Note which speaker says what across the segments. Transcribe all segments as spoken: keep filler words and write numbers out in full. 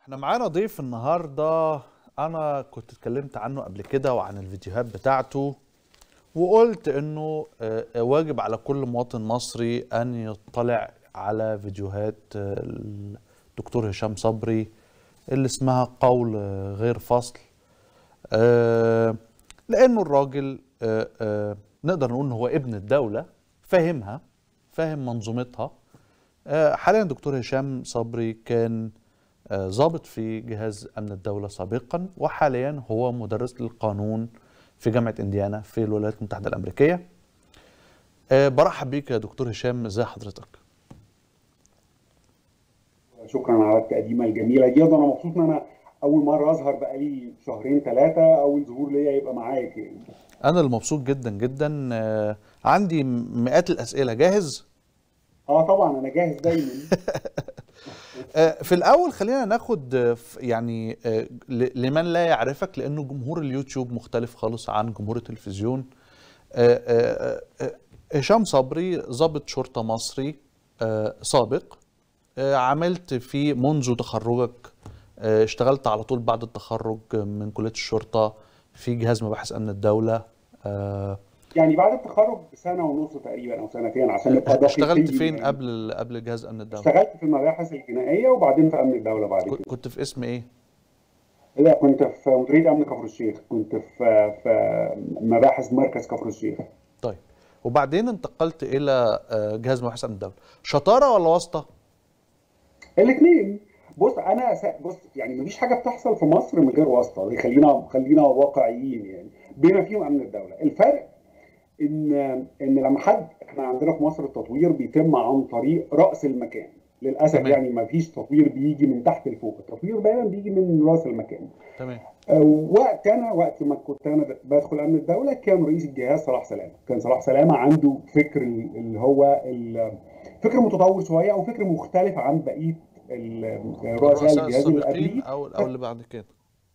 Speaker 1: احنا معانا ضيف النهارده. انا كنت اتكلمت عنه قبل كده وعن الفيديوهات بتاعته، وقلت انه آه، واجب على كل مواطن مصري ان يطلع على فيديوهات آه، الدكتور هشام صبري اللي اسمها قول آه، غير فصل. آه، لانه الراجل آه، آه، نقدر نقول ان هو ابن الدولة، فاهمها، فاهم منظومتها. آه، حاليا دكتور هشام صبري كان آه، ضابط في جهاز أمن الدولة سابقا، وحاليا هو مدرس للقانون في جامعة إنديانا في الولايات المتحدة الأمريكية. آه، برحب بيك يا دكتور هشام، ازي حضرتك؟
Speaker 2: شكرا على التقديمه الجميله دي. انا مبسوط ان انا اول مره اظهر بقالي شهرين ثلاثه، اول ظهور ليا يبقى معاك يعني.
Speaker 1: أنا اللي مبسوط جدا جدا. آه، عندي مئات الأسئلة، جاهز؟
Speaker 2: اه طبعا انا جاهز دايما.
Speaker 1: آه، في الأول خلينا ناخد آه، ف- يعني آه، ل- لمن لا يعرفك، لأنه جمهور اليوتيوب مختلف خالص عن جمهور التلفزيون. آه، آه، آه، هشام صبري ضابط شرطة مصري آه، سابق. آه، عملت فيه منذ تخرجك. آه، اشتغلت على طول بعد التخرج من كلية الشرطة في جهاز مباحث أمن الدولة. آه،
Speaker 2: يعني بعد التخرج بسنه ونص تقريبا او سنتين عشان نبقى
Speaker 1: اشتغلت
Speaker 2: دقيقين
Speaker 1: فين
Speaker 2: يعني.
Speaker 1: قبل قبل جهاز أمن الدولة؟
Speaker 2: اشتغلت في المباحث الجنائيه وبعدين في امن الدوله بعد
Speaker 1: ك-
Speaker 2: كده.
Speaker 1: كنت في اسم ايه؟
Speaker 2: لا، كنت في مديريه امن كفر الشيخ، كنت في في مباحث مركز كفر الشيخ.
Speaker 1: طيب، وبعدين انتقلت إلى آه، جهاز مباحث أمن الدولة. شطارة ولا واسطة؟
Speaker 2: الاثنين. بص انا س... بص يعني مفيش حاجه بتحصل في مصر من غير واسطه، خلينا خلينا واقعيين يعني. بما فيهم امن الدوله. الفرق ان ان لما حد، احنا عندنا في مصر التطوير بيتم عن طريق راس المكان. للاسف
Speaker 1: تمام.
Speaker 2: يعني ما فيش تطوير بيجي من تحت لفوق، التطوير دايما بيجي من راس المكان.
Speaker 1: تمام.
Speaker 2: آه، وقت انا وقت ما كنت انا بدخل امن الدوله كان رئيس الجهاز صلاح سلامه. كان صلاح سلامه عنده فكر اللي هو ال- فكر متطور شويه او فكر مختلف عن بقيه ال- رؤساء
Speaker 1: الرؤساء
Speaker 2: الجهاز اللي
Speaker 1: السابقين
Speaker 2: قبليه.
Speaker 1: أو أو اللي بعد كده؟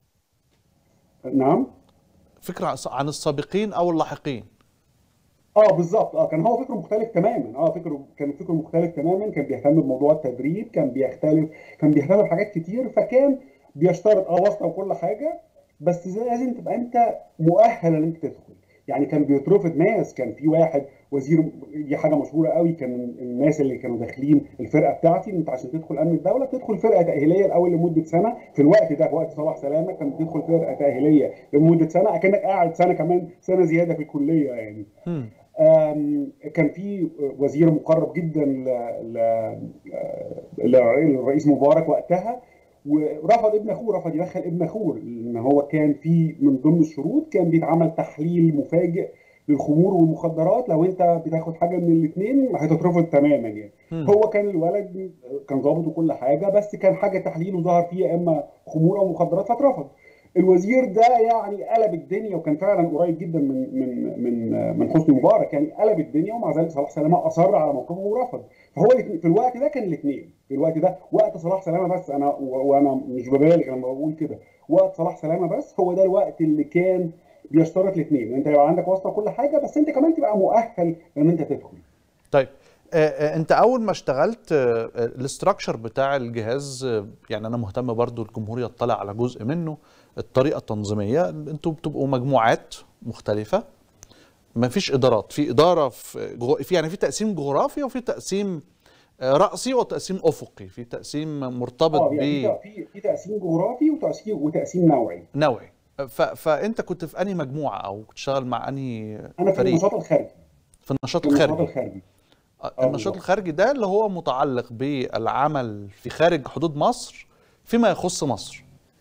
Speaker 2: نعم.
Speaker 1: فكرة عن السابقين أو اللاحقين.
Speaker 2: اه بالظبط، اه كان هو فكره مختلف تماما، اه فكره كان فكره مختلف تماما. كان بيهتم بموضوع التدريب، كان بيختلف، كان بيهتم بحاجات كتير. فكان بيشترط اه واسطه وكل حاجه، بس زي- لازم تبقى انت مؤهل ان انت تدخل. يعني كان بيترفض ناس. كان في واحد وزير، دي حاجه مشهوره قوي، كان الناس اللي كانوا داخلين الفرقه بتاعتي، انت عشان تدخل امن الدوله بتدخل فرقه تاهيليه الاول لمده سنه. في الوقت ده، في وقت صلاح سلامه، كان بتدخل فرقه تاهيليه لمده سنه، اكنك قاعد سنه كمان، سنه زياده في الكليه يعني.
Speaker 1: هم.
Speaker 2: آم، كان في وزير مقرب جدا ل- ل- للرئيس مبارك وقتها، ورفض ابن اخوه، رفض يدخل ابن اخوه، لان هو كان في من ضمن الشروط كان بيتعمل تحليل مفاجئ للخمور والمخدرات. لو انت بتاخد حاجه من الاثنين هتترفض تماما يعني.
Speaker 1: هم.
Speaker 2: هو كان الولد كان ضابط وكل حاجه، بس كان حاجه تحليله ظهر فيه يا اما خمور او مخدرات فاترفض. الوزير ده يعني قلب الدنيا، وكان فعلا قريب جدا من من من من حسني مبارك، يعني قلب الدنيا. ومع ذلك صلاح سلامه اصر على موقفه ورفض. فهو الاتنين- في الوقت ده كان الاثنين، في الوقت ده وقت صلاح سلامه بس. انا و- وانا مش ببالغ لما بقول كده، وقت صلاح سلامه بس هو ده الوقت اللي كان بيشترط الاثنين. انت يبقى عندك واسطه وكل حاجه، بس انت كمان تبقى مؤهل ان انت تدخل.
Speaker 1: طيب، آه، آه، انت اول ما اشتغلت آه، آه، الاستراكشر بتاع الجهاز، آه، يعني انا مهتم برضو الجمهور يطلع على جزء منه. الطريقه التنظيميه، انتوا بتبقوا مجموعات مختلفه. ما فيش ادارات، في اداره في جغ- في يعني في تقسيم جغرافي، وفي تقسيم آه، رأسي، وتقسيم افقي، في تقسيم مرتبط
Speaker 2: اه يعني في في في تقسيم جغرافي وتقسيم وتقسيم نوعي.
Speaker 1: بنوعي. ف- فانت كنت في انهي مجموعه، او بتشتغل مع انهي
Speaker 2: انا في
Speaker 1: فريق؟
Speaker 2: النشاط الخارجي.
Speaker 1: في النشاط
Speaker 2: في النشاط
Speaker 1: الخارجي.
Speaker 2: الخارجي. اه
Speaker 1: النشاط
Speaker 2: بالظبط.
Speaker 1: الخارجي ده اللي هو متعلق بالعمل في خارج حدود مصر فيما يخص مصر.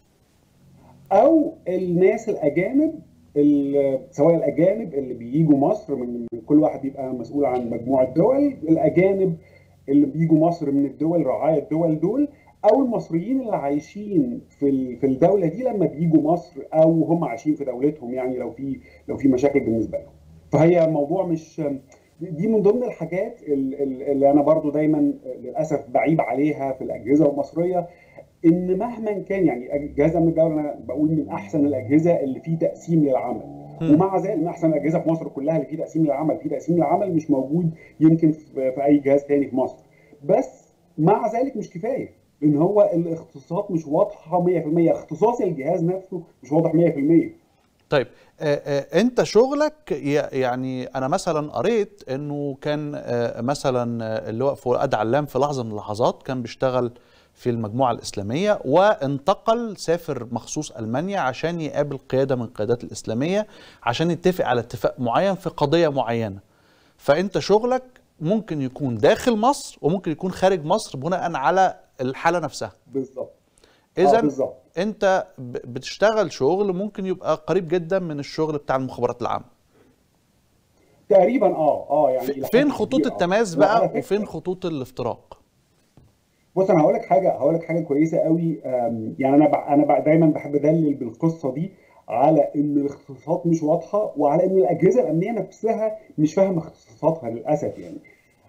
Speaker 2: او الناس الاجانب، ال- سواء الاجانب اللي بييجوا مصر، من من كل واحد بيبقى مسؤول عن مجموعه دول. الاجانب اللي بيجوا مصر من الدول، رعايا الدول دول، او المصريين اللي عايشين في ال- في الدوله دي لما بيجوا مصر، او هم عايشين في دولتهم يعني، لو في لو في مشاكل بالنسبه لهم. فهي الموضوع مش، دي من ضمن الحاجات ال- ال- اللي انا برضو دايما للاسف بعيب عليها في الاجهزه المصريه. ان مهما كان يعني جهاز امن الدوله، انا بقول من احسن الاجهزه اللي فيه تقسيم للعمل.
Speaker 1: هم.
Speaker 2: ومع ذلك من احسن الاجهزه في مصر كلها اللي فيه تقسيم للعمل، فيه تقسيم للعمل مش موجود يمكن في في اي جهاز تاني في مصر. بس مع ذلك مش كفايه. لان هو الاختصاصات مش واضحه مية في المية، اختصاص الجهاز نفسه مش واضح مية في المية.
Speaker 1: طيب آه، آه، انت شغلك ي- يعني انا مثلا قريت انه كان آه، مثلا آه، اللواء فؤاد علام في لحظه من اللحظات كان بيشتغل في المجموعه الاسلاميه، وانتقل سافر مخصوص المانيا عشان يقابل قياده من القيادات الاسلاميه عشان يتفق على اتفاق معين في قضيه معينه. فانت شغلك ممكن يكون داخل مصر وممكن يكون خارج مصر بناء على الحاله نفسها.
Speaker 2: بالظبط. اه
Speaker 1: اذا
Speaker 2: بالظبط.
Speaker 1: انت ب- بتشتغل شغل ممكن يبقى قريب جدا من الشغل بتاع المخابرات العامه.
Speaker 2: تقريبا اه اه يعني
Speaker 1: ف-
Speaker 2: الى
Speaker 1: فين
Speaker 2: حد
Speaker 1: خطوط
Speaker 2: كبير اه.
Speaker 1: التماس
Speaker 2: وعلى
Speaker 1: بقى وفين
Speaker 2: فكره،
Speaker 1: خطوط الافتراق؟
Speaker 2: بص انا هقول لك حاجه هقول لك حاجه كويسه قوي. أم، يعني انا بع- انا بع- دايما بحب ادلل بالقصه دي على ان الاختصاصات مش واضحه، وعلى ان الاجهزه الامنيه نفسها مش فاهمه اختصاصاتها للاسف يعني.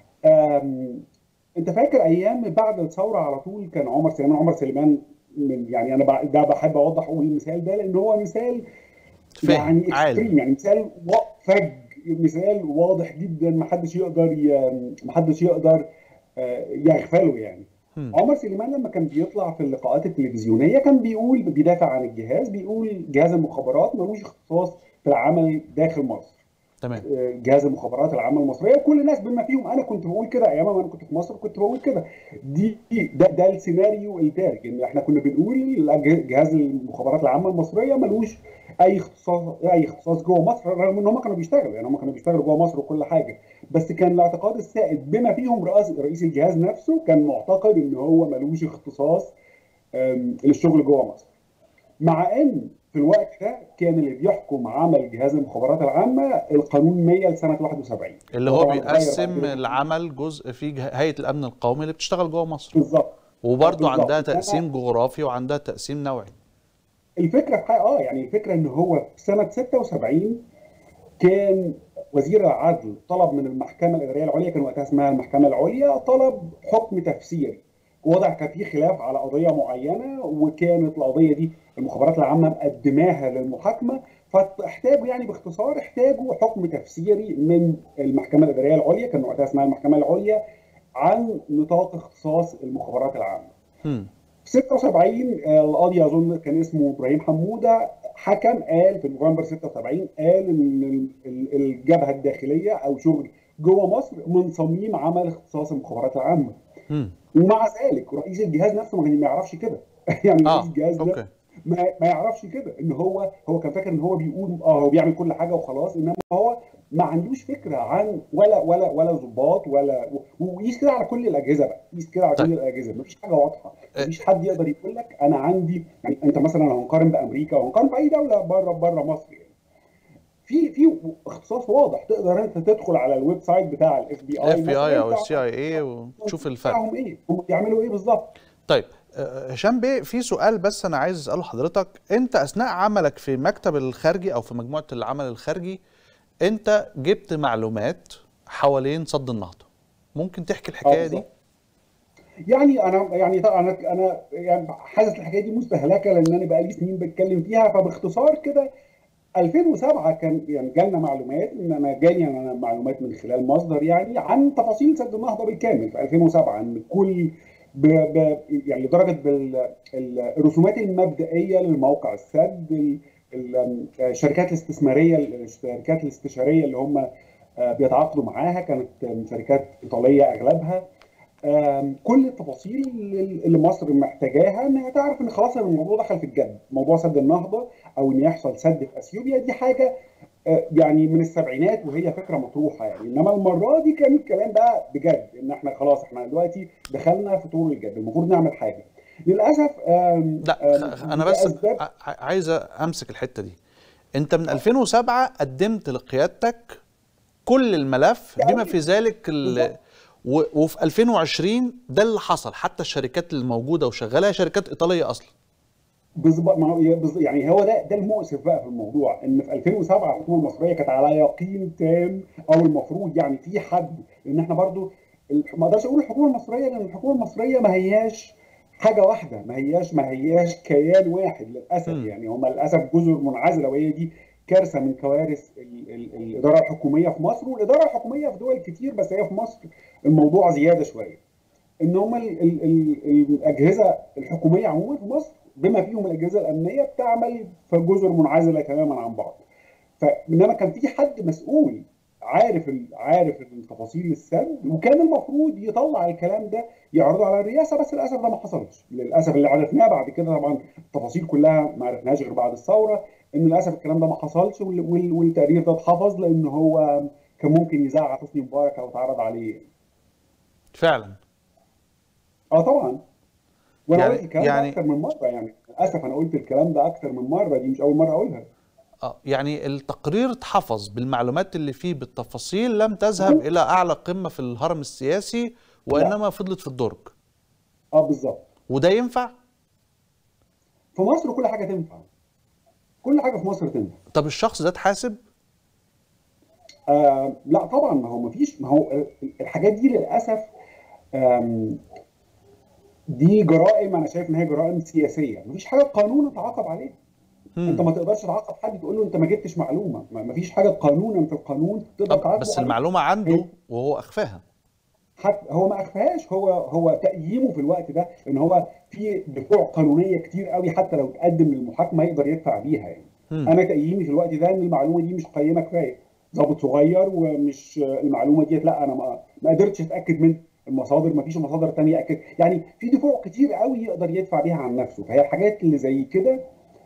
Speaker 2: أم، انت فاكر ايام بعد الثوره على طول كان عمر سليمان عمر سليمان من يعني انا بع- ده بحب اوضح اقول المثال ده لان هو مثال
Speaker 1: فاهم
Speaker 2: يعني
Speaker 1: عالي.
Speaker 2: اكستريم، يعني مثال وا- فج، مثال واضح جدا، محدش يقدر ي... محدش يقدر آه، يغفله يعني.
Speaker 1: هم.
Speaker 2: عمر سليمان لما كان بيطلع في اللقاءات التلفزيونيه كان بيقول، بيدافع عن الجهاز، بيقول جهاز المخابرات ملوش اختصاص في العمل داخل مصر.
Speaker 1: تمام.
Speaker 2: جهاز المخابرات العامه المصريه، وكل الناس بما فيهم انا كنت بقول كده ايام ما انا كنت في مصر، كنت بقول كده. دي ده, ده السيناريو الدارج، ان احنا كنا بنقول جهاز المخابرات العامه المصريه ملوش اي اختصاص اي اختصاص جوه مصر، رغم ان هم كانوا بيشتغلوا، يعني هم كانوا بيشتغلوا جوه مصر وكل حاجه. بس كان الاعتقاد السائد بما فيهم رئيس رئيس الجهاز نفسه كان معتقد ان هو ملوش اختصاص آم، للشغل جوه مصر. مع ان في الوقت ده كان اللي بيحكم عمل جهاز المخابرات العامه القانون مية لسنه واحد وسبعين.
Speaker 1: اللي
Speaker 2: هو
Speaker 1: هو
Speaker 2: طبعا اتغير بعد
Speaker 1: بيقسم
Speaker 2: كده كتير.
Speaker 1: العمل جزء في جه- هيئه الامن القومي اللي بتشتغل جوه مصر،
Speaker 2: بالظبط. اه
Speaker 1: وبرضه عندها
Speaker 2: بالظبط. انما
Speaker 1: تقسيم جغرافي وعندها تقسيم نوعي.
Speaker 2: الفكره في حاجه اه يعني الفكره ان هو في سنه ستة وسبعين كان وزير العدل طلب من المحكمه الاداريه العليا، كان وقتها اسمها المحكمه العليا، طلب حكم تفسيري. وضع كان في خلاف على قضيه معينه، وكانت القضيه دي المخابرات العامه مقدماها للمحاكمه، فاحتاجوا يعني باختصار احتاجوا حكم تفسيري من المحكمه الاداريه العليا، كان وقتها اسمها المحكمه العليا، عن نطاق اختصاص المخابرات العامه.
Speaker 1: هم.
Speaker 2: في ستة وسبعين آه، القاضي اظن كان اسمه ابراهيم حموده حكم، قال في نوفمبر ستة وسبعين، قال ان ال- ال- الجبهه الداخليه او شغل جوه مصر من صميم عمل اختصاص المخابرات العامه.
Speaker 1: هم.
Speaker 2: ومع ذلك رئيس الجهاز نفسه ما ما يعرفش كده. يعني رئيس
Speaker 1: اه
Speaker 2: الجهاز نفسه
Speaker 1: اوكي.
Speaker 2: ما, ما يعرفش كده، ان هو هو كان فاكر ان هو بيقول اه هو بيعمل كل حاجه وخلاص، انما هو ما عندوش فكره عن ولا ولا ولا ضباط ولا. وقيس كده على كل الاجهزه بقى، قيس كده على
Speaker 1: طيب
Speaker 2: كل الاجهزه، ما فيش حاجه واضحه، ما
Speaker 1: آه،
Speaker 2: فيش حد يقدر يقول لك انا عندي. يعني انت مثلا لو هنقارن بامريكا وهنقارن باي دوله بره بره مصر يعني، في في اختصاص واضح، تقدر انت تدخل على الويب سايت بتاع الاف بي اي
Speaker 1: الاف بي اي
Speaker 2: مثلا
Speaker 1: او السي
Speaker 2: تعرف
Speaker 1: اي اي وتشوف الفرق.
Speaker 2: بتاعهم ايه، هم بيعملوا ايه بالظبط.
Speaker 1: طيب آه، هشام بيه، في سؤال بس انا عايز اساله حضرتك. انت اثناء عملك في مكتب الخارجي او في مجموعه العمل الخارجي انت جبت معلومات حوالين سد النهضه، ممكن تحكي
Speaker 2: اه
Speaker 1: الحكايه دي؟
Speaker 2: بالظبط. يعني انا يعني طبعا انا انا يعني حاسس الحكايه دي مستهلكه لان انا بقالي سنين بتكلم فيها، فباختصار كده ألفين وسبعة كان يعني جالنا معلومات، ان انا جالي انا معلومات من خلال مصدر يعني عن تفاصيل سد النهضه بالكامل في ألفين وسبعة، ان كل ب ب يعني لدرجه بال ال- الرسومات المبدئيه للموقع السد، ال- ال- الشركات الاستثماريه الشركات الاستشاريه اللي هم آه، بيتعاقدوا معاها كانت شركات ايطاليه اغلبها. آم، كل التفاصيل اللي مصر محتاجاها انها تعرف ان خلاص الموضوع دخل في الجد، موضوع سد النهضه او ان يحصل سد في اثيوبيا، دي حاجه آه، يعني من السبعينات وهي فكره مطروحه يعني. انما المره دي كان الكلام بقى بجد، ان احنا خلاص احنا دلوقتي دخلنا في طور الجد، المفروض نعمل حاجه. للاسف آم،
Speaker 1: لا
Speaker 2: آم،
Speaker 1: خ- انا بس
Speaker 2: لاسباب.
Speaker 1: ع- عايز امسك الحته دي. انت من ألفين وسبعة قدمت لقيادتك كل الملف بما في ذلك ال...
Speaker 2: بالظبط.
Speaker 1: و... وفي ألفين وعشرين ده اللي حصل، حتى الشركات الموجوده وشغاله هي شركات ايطاليه اصلا.
Speaker 2: بالظبط. ما هو- بالظبط. يعني هو ده ده المؤسف بقى في الموضوع، ان في ألفين وسبعة الحكومه المصريه كانت على يقين تام، او المفروض يعني في حد، لان احنا برضو ال- ما اقدرش اقول الحكومه المصريه، لان الحكومه المصريه ما هياش حاجه واحده، ما هياش ما هياش كيان واحد للاسف
Speaker 1: هم.
Speaker 2: يعني، هم للاسف جزر منعزله، وهي دي كارثه من كوارث ال ال الاداره الحكوميه في مصر، والاداره الحكوميه في دول كتير، بس هي في مصر الموضوع زياده شويه. ان هم ال ال ال الاجهزه الحكوميه عموما في مصر بما فيهم الاجهزه الامنيه بتعمل في جزر منعزله تماما عن بعض. فانما كان في حد مسؤول عارف ال- عارف التفاصيل السرد، وكان المفروض يطلع الكلام ده يعرضه على الرئاسه، بس للاسف ده ما حصلش. للاسف اللي عرفناه بعد كده، طبعا التفاصيل كلها ما عرفناهاش غير بعد الثوره، ان للاسف الكلام ده ما حصلش، وال- وال- والتقرير ده اتحفظ لان هو كان ممكن يزعل حسني مبارك او اتعرض عليه.
Speaker 1: فعلا.
Speaker 2: اه طبعا. وانا قلت
Speaker 1: يعني
Speaker 2: الكلام ده
Speaker 1: يعني
Speaker 2: اكتر من مره، يعني للاسف انا قلت الكلام ده اكتر من مره، دي مش اول مره اقولها.
Speaker 1: اه يعني التقرير اتحفظ بالمعلومات اللي فيه بالتفاصيل، لم تذهب الى اعلى قمة في الهرم السياسي،
Speaker 2: لا.
Speaker 1: وانما فضلت في الدرج.
Speaker 2: اه بالظبط.
Speaker 1: وده ينفع؟
Speaker 2: في مصر كل حاجه تنفع، كل حاجه في مصر تنفع.
Speaker 1: طب الشخص ده اتحاسب؟
Speaker 2: آه لا طبعا، ما هو ما فيش، ما هو الحاجات دي للاسف آم، دي جرائم، انا شايف ان هي جرائم سياسيه، ما فيش حاجه قانونا تعاقب عليها. انت
Speaker 1: امم
Speaker 2: ما تقدرش تعاقب حد تقول له انت ما جبتش معلومه، ما ما فيش حاجه قانونا في القانون تقدر
Speaker 1: طب
Speaker 2: تعاقبه
Speaker 1: بس
Speaker 2: عليها.
Speaker 1: المعلومة
Speaker 2: هي
Speaker 1: عنده وهو اخفاها.
Speaker 2: حتى هو ما اخفاهاش، هو هو تقييمه في الوقت ده ان هو في دفوع قانونيه كتير قوي، حتى لو تقدم للمحاكمه يقدر يدفع بيها يعني.
Speaker 1: امم
Speaker 2: انا تقييمي في الوقت ده ان المعلومه دي مش قيمه كفايه، ضابط صغير ومش المعلومه دي، لا انا ما ما قدرتش اتاكد من المصادر، ما فيش مصادر تانية اكد، يعني في دفوع كتير قوي يقدر يدفع بيها عن نفسه. فهي الحاجات اللي زي كده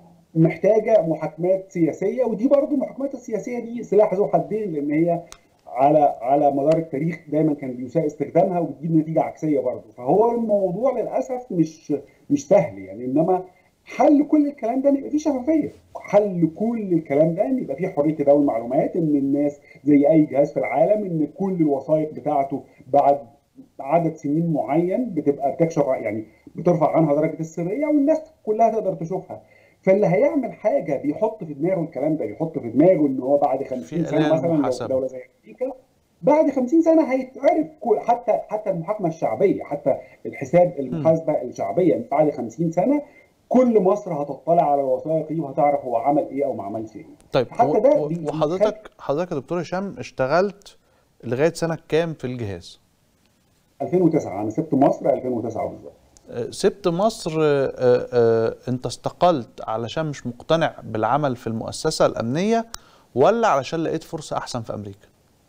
Speaker 2: محتاجه محاكمات سياسيه، ودي برضو المحاكمات السياسيه دي سلاح ذو حدين، لان هي على على مدار التاريخ دايما كان بيساء استخدامها وبتجيب نتيجه عكسيه برضو. فهو الموضوع للاسف مش مش سهل يعني، انما حل كل الكلام ده ان يبقى فيه شفافيه، حل كل الكلام ده ان يبقى فيه حريه تداول المعلومات، ان الناس زي اي جهاز في العالم ان كل الوثائق بتاعته بعد عدد سنين معين بتبقى بتكشف، يعني بترفع عنها درجه السريه والناس كلها تقدر تشوفها. فاللي هيعمل حاجه بيحط في دماغه الكلام ده، بيحط في دماغه ان هو بعد خمسين
Speaker 1: في
Speaker 2: سنه
Speaker 1: آلية
Speaker 2: مثلا لو في
Speaker 1: المحاسبة.
Speaker 2: دوله زي امريكا، بعد خمسين سنه هيتعرف كل- حتى حتى المحاكمه الشعبيه، حتى الحساب
Speaker 1: امم
Speaker 2: المحاسبه الشعبيه بعد خمسين سنه كل مصر هتطلع على الوثائق دي وهتعرف هو عمل ايه او ما عملش ايه.
Speaker 1: طيب و-
Speaker 2: حتى ده
Speaker 1: و-
Speaker 2: بي- بيخلي.
Speaker 1: وحضرتك حضرتك يا دكتور هشام اشتغلت لغاية سنة كام في الجهاز؟
Speaker 2: ألفين وتسعة انا سبت مصر ألفين وتسعة بالظبط.
Speaker 1: آه، سبت مصر. آه، آه، انت استقلت علشان مش مقتنع بالعمل في المؤسسة الأمنية، ولا علشان لقيت فرصة أحسن في أمريكا؟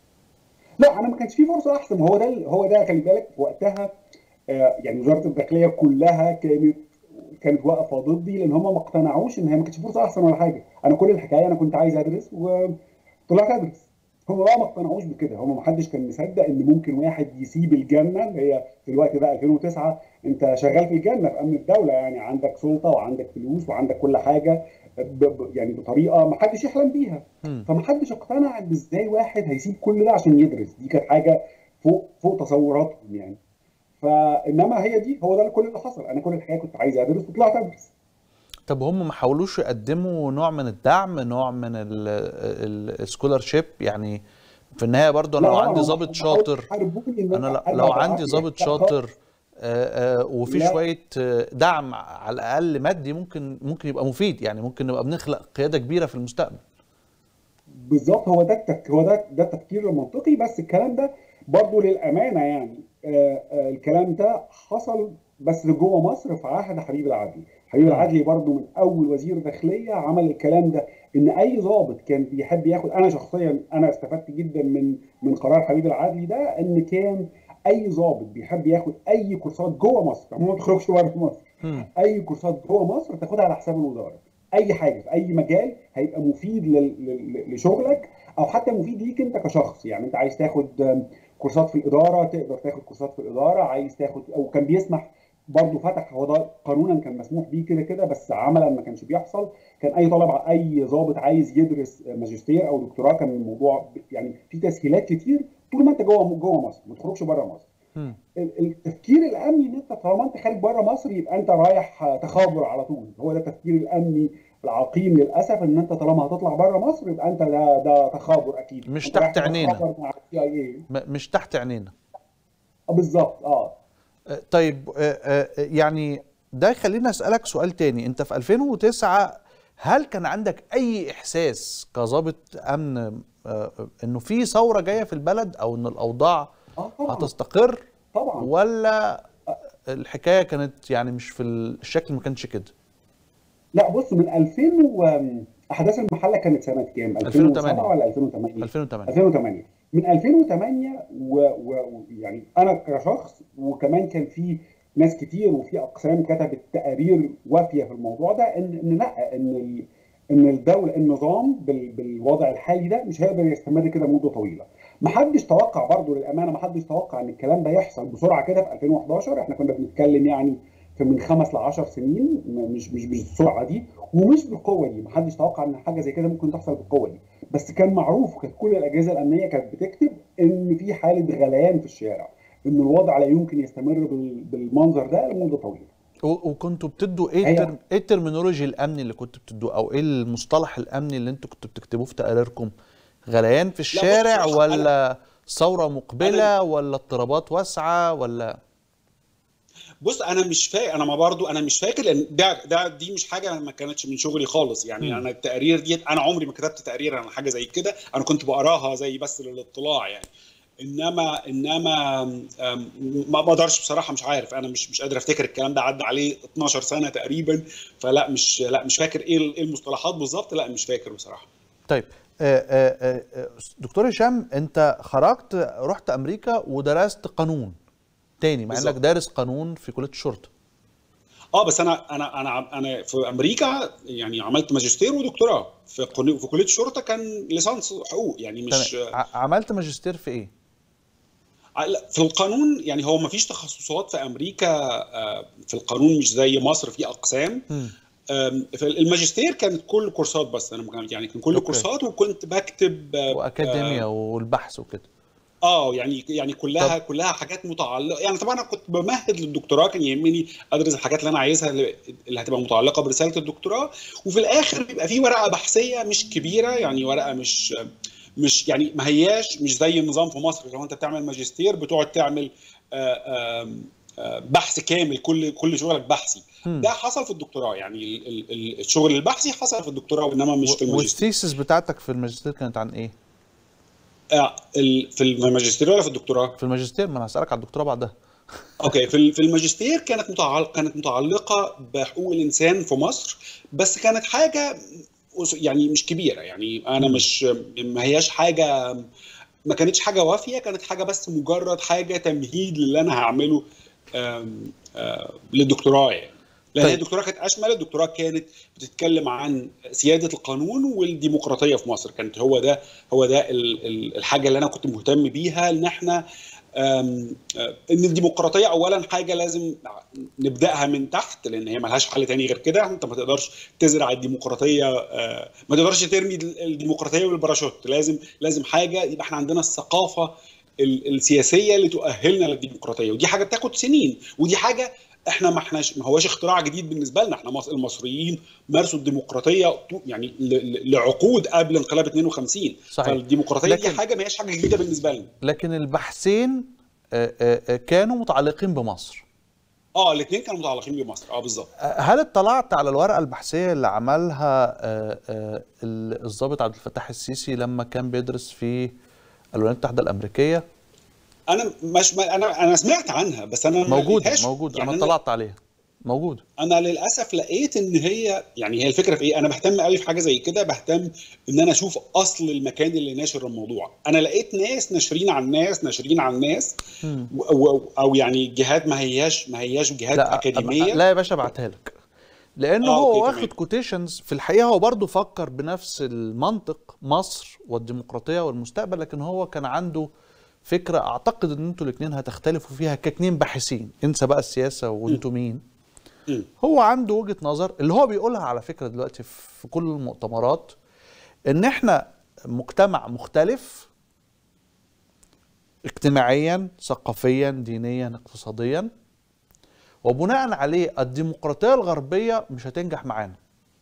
Speaker 2: لا انا ما كانش في فرصه احسن، هو ده هو ده خلي بالك وقتها آه، يعني وزاره الداخليه كلها كانت كانت واقفه ضدي، لان هم ما اقتنعوش ان هي ما كانتش فرصه احسن ولا حاجه. انا كل الحكايه انا كنت عايز ادرس وطلعت ادرس. هم بقى ما اقتنعوش بكده، هم ما حدش كان مصدق ان ممكن واحد يسيب الجنه اللي هي في الوقت ده ألفين وتسعة، انت شغال في الجنه في امن الدوله، يعني عندك سلطه وعندك فلوس وعندك كل حاجه ب ب يعني بطريقه ما حدش يحلم بيها.
Speaker 1: مم.
Speaker 2: فما حدش اقتنع ان ازاي واحد هيسيب كل ده عشان يدرس، دي كانت حاجه فوق فوق تصوراتهم يعني. فانما هي دي هو ده كل اللي حصل، انا كل الحكايه كنت عايز ادرس وطلعت ادرس.
Speaker 1: طب هم ما حاولوش يقدموا نوع من الدعم، نوع من السكولارشيب يعني؟ في النهاية برضو أنا
Speaker 2: لا
Speaker 1: لو
Speaker 2: طبعا
Speaker 1: عندي
Speaker 2: هم
Speaker 1: ضابط
Speaker 2: هم حاولوا
Speaker 1: شاطر،
Speaker 2: يحاربوني ان
Speaker 1: أنا
Speaker 2: انا
Speaker 1: ل-
Speaker 2: ارجع
Speaker 1: لو عندي
Speaker 2: بالعافيه،
Speaker 1: ضابط
Speaker 2: لا
Speaker 1: شاطر
Speaker 2: خالص.
Speaker 1: آه، آه، وفي
Speaker 2: لا
Speaker 1: شوية آه، دعم على الأقل مادي، ممكن ممكن يبقى مفيد، يعني ممكن نبقى بنخلق قيادة كبيرة في المستقبل.
Speaker 2: بالظبط، هو ده التك... هو ده ده التفكير المنطقي، بس الكلام ده برضه للامانه يعني آه آه الكلام ده حصل بس جوه مصر في عهد حبيب العدلي. حبيب
Speaker 1: مم.
Speaker 2: العدلي برضه من اول وزير داخليه عمل الكلام ده، ان اي ضابط كان بيحب ياخد، انا شخصيا انا استفدت جدا من من قرار حبيب العدلي ده، ان كان اي ضابط بيحب ياخد اي كورسات جوه مصر، ما تخرجش بره مصر،
Speaker 1: مم.
Speaker 2: اي كورسات جوه مصر تاخدها على حساب الوزاره، اي حاجه في اي مجال هيبقى مفيد لل- لل- لشغلك، او حتى مفيد ليك انت كشخص. يعني انت عايز تاخد آم، كورسات في الاداره تقدر تاخد كورسات في الاداره، عايز تاخد، او كان بيسمح برضه فتح، هو ده قانونا كان مسموح بيه كده كده بس عملا ما كانش بيحصل. كان اي طالب اي ضابط عايز يدرس ماجستير او دكتوراه كان الموضوع ب- يعني في تسهيلات كتير طول ما انت جوه جوه مصر، ما تخرجش بره مصر.
Speaker 1: مم.
Speaker 2: التفكير الامني ان انت طالما انت خارج بره مصر يبقى انت رايح تخابر على طول، هو ده التفكير الامني العقيم للاسف، ان انت طالما هتطلع بره مصر يبقى انت ده ده تخابر، اكيد
Speaker 1: مش
Speaker 2: انت رايح
Speaker 1: تحت عينينا.
Speaker 2: تتخابر مع السي اي اي.
Speaker 1: م- مش تحت عينينا.
Speaker 2: بالظبط اه.
Speaker 1: آه، طيب آه، آه، يعني ده يخليني أسألك سؤال تاني. أنت في ألفين وتسعة هل كان عندك أي إحساس كضابط أمن آه، آه، إنه في ثورة جاية في البلد، أو إن الأوضاع
Speaker 2: اه طبعا.
Speaker 1: هتستقر،
Speaker 2: طبعا.
Speaker 1: ولا الحكايه كانت يعني مش في الشكل، ما كانش كده؟
Speaker 2: لا بص، من ألفين و احداث المحله كانت سنه كام؟ ألفين وسبعة
Speaker 1: ألفين وثمانية.
Speaker 2: ولا ألفين وثمانية؟
Speaker 1: ألفين وثمانية.
Speaker 2: ألفين وثمانية. من ألفين وثمانية ويعني انا كشخص، وكمان كان في ناس كتير وفي اقسام كتبت تقارير وافيه في الموضوع ده، ان ان لا ان ال- ان الدوله النظام بال- بالوضع الحالي ده مش هيقدر يستمر كده مده طويله. ما حدش توقع برضه للامانه، ما حدش توقع ان الكلام ده يحصل بسرعه كده في ألفين وحداشر. احنا كنا بنتكلم يعني في من خمس ل عشر سنين، م- مش مش بالسرعه دي ومش بالقوه دي. ما حدش توقع ان حاجه زي كده ممكن تحصل بالقوه دي، بس كان معروف، كانت كل الاجهزه الامنيه كانت بتكتب ان في حاله غليان في الشارع، ان الوضع لا يمكن يستمر بال- بالمنظر ده لمده طويله.
Speaker 1: و- وكنتوا بتدوا ايه
Speaker 2: هي
Speaker 1: الترم ايه الترمينولوجي الامني اللي كنتوا بتدوه، او ايه المصطلح الامني اللي انتوا كنتوا بتكتبوه في تقاريركم؟ غليان في
Speaker 2: لا بص
Speaker 1: الشارع،
Speaker 2: بصراحه انا
Speaker 1: ولا ثوره
Speaker 2: انا
Speaker 1: مقبله، ولا اضطرابات واسعه، ولا؟
Speaker 3: بص انا مش فاكر، انا ما برضو انا مش فاكر، لان ده ده دي مش حاجه ما كانتش من شغلي خالص يعني.
Speaker 1: مم.
Speaker 3: انا التقارير دي انا عمري ما كتبت تقرير عن حاجه زي كده، انا كنت بقراها زي بس للاطلاع يعني. انما انما أم، ما بقدرش بصراحه، مش عارف، انا مش مش قادر افتكر، الكلام ده عدى عليه اتناشر سنه تقريبا، فلا مش لا مش فاكر ايه ال- إيه المصطلحات بالظبط، لا مش فاكر بصراحه.
Speaker 1: طيب، آه، آه، آه، دكتور هشام، انت خرجت رحت امريكا ودرست قانون تاني، مع انك
Speaker 3: بالظبط.
Speaker 1: دارس قانون في كليه الشرطه.
Speaker 3: اه بس انا انا انا انا في امريكا يعني عملت ماجستير ودكتوراه في قانون- في كليه الشرطه، كان ليسانس حقوق يعني،
Speaker 1: تمام.
Speaker 3: مش
Speaker 1: ع- عملت ماجستير في ايه؟
Speaker 3: لا، في القانون يعني. هو ما فيش تخصصات في امريكا، آه، في القانون مش زي مصر في اقسام.
Speaker 1: مم.
Speaker 3: آم، في الماجستير كانت كل كورسات، بس انا كان- يعني كان كل
Speaker 1: اوكي.
Speaker 3: كورسات، وكنت بكتب اه
Speaker 1: واكاديميا
Speaker 3: آه،
Speaker 1: والبحث وكده.
Speaker 3: آه، يعني يعني كلها
Speaker 1: طب
Speaker 3: كلها حاجات متعلقه يعني. طبعا انا كنت بمهد للدكتوراه، كان يهمني ادرس الحاجات اللي انا عايزها، اللي اللي هتبقى متعلقه برساله الدكتوراه. وفي الاخر بيبقى في ورقه بحثيه مش كبيره يعني، ورقه مش مش يعني ما هياش مش زي النظام في مصر. لو انت بتعمل ماجستير بتقعد تعمل آه، آم، آه، بحث كامل، كل كل شغلك بحثي.
Speaker 1: مم.
Speaker 3: ده حصل في الدكتوراه يعني، ال- ال- ال- الشغل البحثي حصل في الدكتوراه، انما مش
Speaker 1: و-
Speaker 3: في الماجستير.
Speaker 1: والثيسس بتاعتك في الماجستير كانت عن ايه؟
Speaker 3: آه، ال- في الماجستير ولا في الدكتوراه؟
Speaker 1: في الماجستير، ما انا هسألك على الدكتوراه بعدها.
Speaker 3: اوكي، في ال- في الماجستير كانت متعلقه كانت متعلقه بحقوق الانسان في مصر، بس كانت حاجه يعني مش كبيره يعني. انا
Speaker 1: مم.
Speaker 3: مش ما هياش حاجه، ما كانتش حاجه وافيه، كانت حاجه بس مجرد حاجه تمهيد للي انا هعمله آم، آم، للدكتوراه يعني. لان هي
Speaker 1: طيب.
Speaker 3: الدكتوراه كانت اشمل، الدكتوراه كانت بتتكلم عن سياده القانون والديمقراطيه في مصر. كانت هو ده هو ده ال- ال- الحاجه اللي انا كنت مهتم بيها، ان احنا آم، آه، ان الديمقراطيه اولا حاجه لازم نبداها من تحت، لان هي ملهاش حل تاني غير كده. انت ما تقدرش تزرع الديمقراطيه، آه، ما تقدرش ترمي الديمقراطيه بالباراشوت. لازم لازم حاجه يبقى احنا عندنا الثقافه ال- السياسيه اللي تؤهلنا للديمقراطيه، ودي حاجه بتاخد سنين، ودي حاجه احنا ما احناش ما هوش اختراع جديد بالنسبه لنا. احنا مص- المصريين مارسوا الديمقراطيه طو- يعني ل- ل- لعقود قبل انقلاب اتنين وخمسين.
Speaker 1: صحيح.
Speaker 3: فالديمقراطيه دي
Speaker 1: لكن
Speaker 3: حاجه ما هيش حاجه جديده بالنسبه لنا.
Speaker 1: لكن البحثين آه، آه، آه، كانوا متعلقين بمصر.
Speaker 3: اه الاثنين كانوا متعلقين بمصر، اه بالظبط.
Speaker 1: آه، هل اطلعت على الورقة البحثية اللي عملها آه، آه، ال- الضابط عبد الفتاح السيسي لما كان بيدرس في الولايات المتحدة الأمريكية؟
Speaker 3: انا مش ما انا انا سمعت عنها، بس انا ما
Speaker 1: موجودة
Speaker 3: لقيتهاش
Speaker 1: موجودة أنا
Speaker 3: يعني. انا
Speaker 1: اطلعت عليها، موجودة.
Speaker 3: انا للاسف لقيت ان هي يعني، هي الفكره في ايه، انا بهتم قوي في حاجه زي كده، بهتم ان انا اشوف اصل المكان اللي ناشر الموضوع. انا لقيت ناس ناشرين عن ناس ناشرين عن ناس
Speaker 1: مم.
Speaker 3: و- و- او يعني جهات ما هياش ما هياش جهات
Speaker 1: لا أب-
Speaker 3: اكاديميه.
Speaker 1: لا يا باشا، ابعتها لك، لأنه
Speaker 3: اه اوكي
Speaker 1: هو
Speaker 3: تمام.
Speaker 1: واخد كوتيشنز. في الحقيقة هو برضه فكر بنفس المنطق، مصر والديمقراطية والمستقبل، لكن هو كان عنده فكرة أعتقد إن أنتوا الاتنين هتختلفوا فيها كاتنين باحثين، انسى بقى السياسة وأنتوا مين.
Speaker 3: مم.
Speaker 1: هو عنده وجهة نظر اللي هو بيقولها على فكرة دلوقتي في كل المؤتمرات، إن إحنا مجتمع مختلف اجتماعيا، ثقافيا، دينيا، اقتصاديا، وبناء عليه الديمقراطية الغربية مش هتنجح معانا.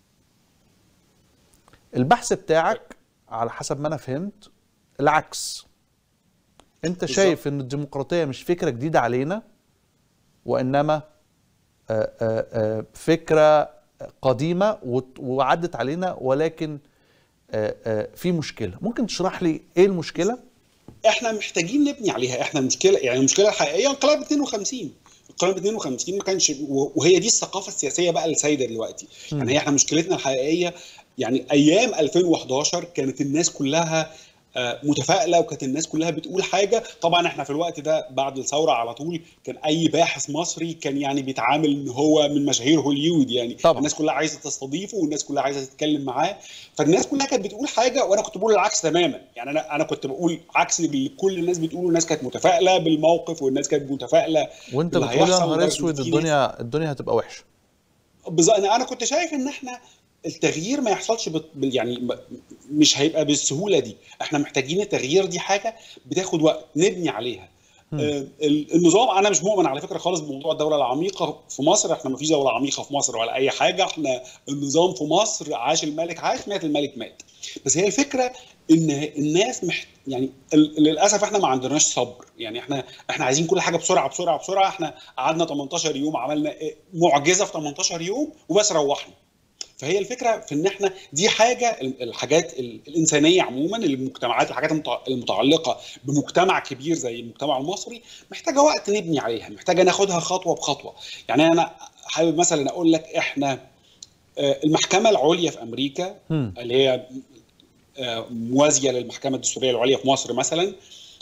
Speaker 1: البحث بتاعك على حسب ما أنا فهمت العكس. أنت
Speaker 3: بالظبط.
Speaker 1: شايف إن الديمقراطية مش فكرة جديدة علينا، وإنما آه، آه، آه، فكرة قديمة وت- وعدت علينا، ولكن آه، آه، في مشكلة. ممكن تشرح لي إيه المشكلة؟
Speaker 3: احنا محتاجين نبني عليها. احنا المشكله يعني المشكله الحقيقيه انقلاب اتنين وخمسين. القانون اتنين وخمسين ما كانش، وهي دي الثقافه السياسيه بقى السائده دلوقتي. م. يعني هي احنا مشكلتنا الحقيقيه يعني ايام ألفين وحداشر كانت الناس كلها متفائله، وكانت الناس كلها بتقول حاجه. طبعا احنا في الوقت ده بعد الثوره على طول كان اي باحث مصري كان يعني بيتعامل ان هو من مشاهير هوليود، يعني طبعا. الناس كلها عايزه تستضيفه والناس كلها عايزه تتكلم معاه، فالناس كلها كانت بتقول حاجه وانا كنت بقول العكس تماما. يعني انا انا كنت بقول عكس اللي كل الناس بتقوله. الناس كانت متفائله بالموقف والناس كانت متفائله
Speaker 1: وانت بتقول يا نهار اسود الدنيا الدنيا هتبقى وحشه.
Speaker 3: بالظبط. انا كنت شايف ان احنا التغيير ما يحصلش بت... يعني مش هيبقى بالسهوله دي. احنا محتاجين التغيير، دي حاجه بتاخد وقت نبني عليها. آه النظام، انا مش مؤمن على فكره خالص بموضوع الدوله العميقه في مصر. احنا ما فيش دوله عميقه في مصر ولا اي حاجه. احنا النظام في مصر عاش الملك عاش، مات الملك مات. بس هي الفكره ان الناس محت... يعني للاسف احنا ما عندناش صبر. يعني احنا احنا عايزين كل حاجه بسرعه بسرعه بسرعه. احنا قعدنا تمنتاشر يوم عملنا معجزه في تمنتاشر يوم وبس روحنا. فهي الفكره في ان احنا دي حاجه، الحاجات الانسانيه عموما، المجتمعات، الحاجات المتعلقه بمجتمع كبير زي المجتمع المصري محتاجه وقت نبني عليها، محتاجه ناخدها خطوه بخطوه. يعني انا حابب مثلا اقول لك احنا المحكمه العليا في امريكا م. اللي هي موازيه للمحكمه الدستوريه العليا في مصر مثلا،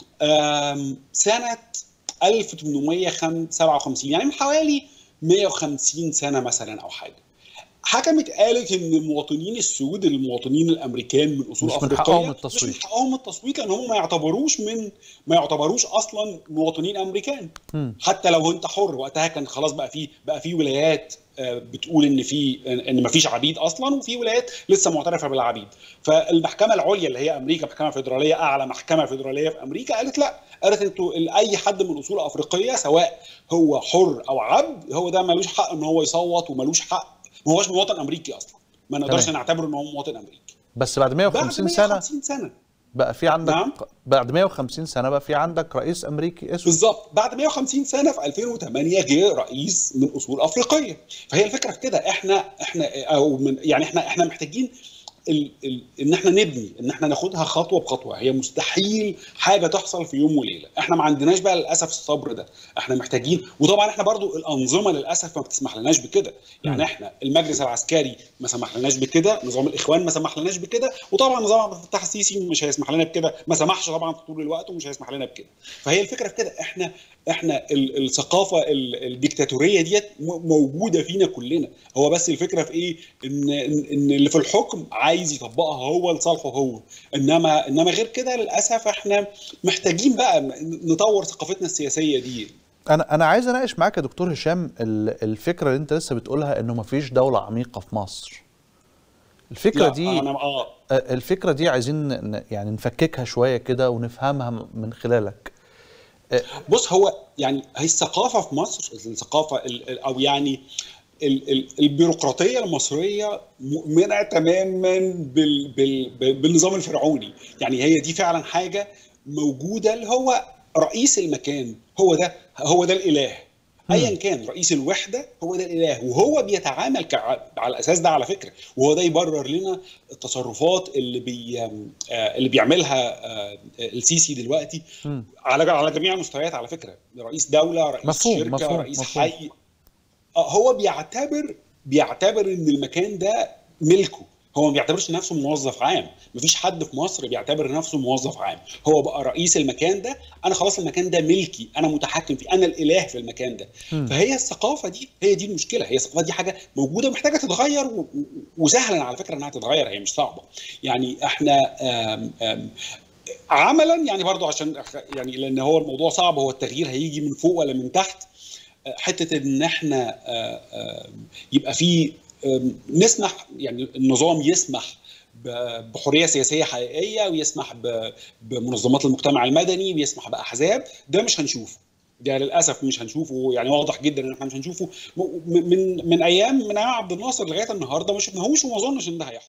Speaker 3: سنه ألف وثمانمائة وسبعة وخمسين، يعني من حوالي مائة وخمسين سنه مثلا او حاجه، حكمت قالت ان المواطنين السود، المواطنين الامريكان من اصول
Speaker 1: مش
Speaker 3: افريقيه،
Speaker 1: من حقهم التصويت.
Speaker 3: مش من حقهم التصويت لان هم ما يعتبروش من ما يعتبروش اصلا مواطنين امريكان. م. حتى لو انت حر. وقتها كان خلاص بقى في بقى في ولايات بتقول ان في ان ما فيش عبيد اصلا، وفي ولايات لسه معترفه بالعبيد. فالمحكمه العليا اللي هي امريكا، محكمه فيدراليه، اعلى محكمه فيدراليه في امريكا، قالت لا، قالت انتوا اي حد من اصول افريقيه سواء هو حر او عبد هو ده ملوش حق ان هو يصوت وملوش حق، ما هوش مواطن امريكي اصلا، ما نقدرش نعتبره ان هو مواطن امريكي.
Speaker 1: بس بعد مائة وخمسين سنه،
Speaker 3: بعد مائة وخمسين سنه
Speaker 1: بقى في عندك نعم؟ بعد مائة وخمسين سنه بقى في عندك رئيس امريكي اسود.
Speaker 3: بالظبط. بعد مائة وخمسين سنه في ألفين وثمانية جه رئيس من اصول افريقيه. فهي الفكره في كده، احنا احنا او من يعني احنا احنا محتاجين ال ال ان احنا نبني، ان احنا ناخدها خطوه بخطوه. هي مستحيل حاجه تحصل في يوم وليله. احنا ما عندناش بقى للاسف الصبر ده. احنا محتاجين، وطبعا احنا برضو الانظمه للاسف ما بتسمح لناش بكده. يعني احنا المجلس العسكري ما سمح لناش بكده، نظام الاخوان ما سمح لناش بكده، وطبعا نظام عبد الفتاح السيسي مش هيسمح لنا بكده، ما سمحش طبعا طول الوقت ومش هيسمح لنا بكده. فهي الفكره في كده، احنا احنا الثقافه الديكتاتوريه ديت موجوده فينا كلنا. هو بس الفكره في ايه؟ ان ان اللي في الحكم عايز يطبقها هو لصالحه هو، انما انما غير كده للاسف احنا محتاجين بقى نطور ثقافتنا السياسيه دي.
Speaker 1: انا انا عايز اناقش معاك يا دكتور هشام الفكره اللي انت لسه بتقولها انه مفيش دوله عميقه في مصر. الفكره دي
Speaker 3: أنا آه.
Speaker 1: الفكره دي عايزين يعني نفككها شويه كده ونفهمها من خلالك.
Speaker 3: بص، هو يعني هي الثقافه في مصر، الثقافه او يعني البيروقراطيه المصريه مؤمنه تماما بال بال بالنظام الفرعوني. يعني هي دي فعلا حاجه موجوده، اللي هو رئيس المكان هو ده هو ده الاله، ايا كان رئيس الوحده هو ده الاله، وهو بيتعامل على الاساس ده على فكره، وهو ده يبرر لنا التصرفات اللي بي اللي بيعملها السيسي دلوقتي على على جميع المستويات على فكره. رئيس دوله، رئيس
Speaker 1: مفهوم
Speaker 3: شركه،
Speaker 1: مفهوم
Speaker 3: رئيس
Speaker 1: مفهوم.
Speaker 3: حي، هو بيعتبر بيعتبر ان المكان ده ملكه. هو ما بيعتبرش نفسه موظف عام. مفيش حد في مصر بيعتبر نفسه موظف عام. هو بقى رئيس المكان ده، انا خلاص المكان ده ملكي، انا متحكم فيه، انا الاله في المكان ده. م. فهي الثقافه دي هي دي المشكله. هي الثقافه دي حاجه موجوده ومحتاجه تتغير، وسهلا على فكره انها تتغير، هي مش صعبه. يعني احنا آم آم عملا يعني برضو عشان يعني لان هو الموضوع صعب، هو التغيير هيجي من فوق ولا من تحت. حته ان احنا يبقى في نسمح، يعني النظام يسمح بحريه سياسيه حقيقيه، ويسمح بمنظمات المجتمع المدني، ويسمح باحزاب، ده مش هنشوفه. ده للاسف مش هنشوفه. يعني واضح جدا ان احنا مش هنشوفه من من ايام من ايام عبد الناصر لغايه النهارده ما شفناهوش، وما اظنش ان ده هيحصل.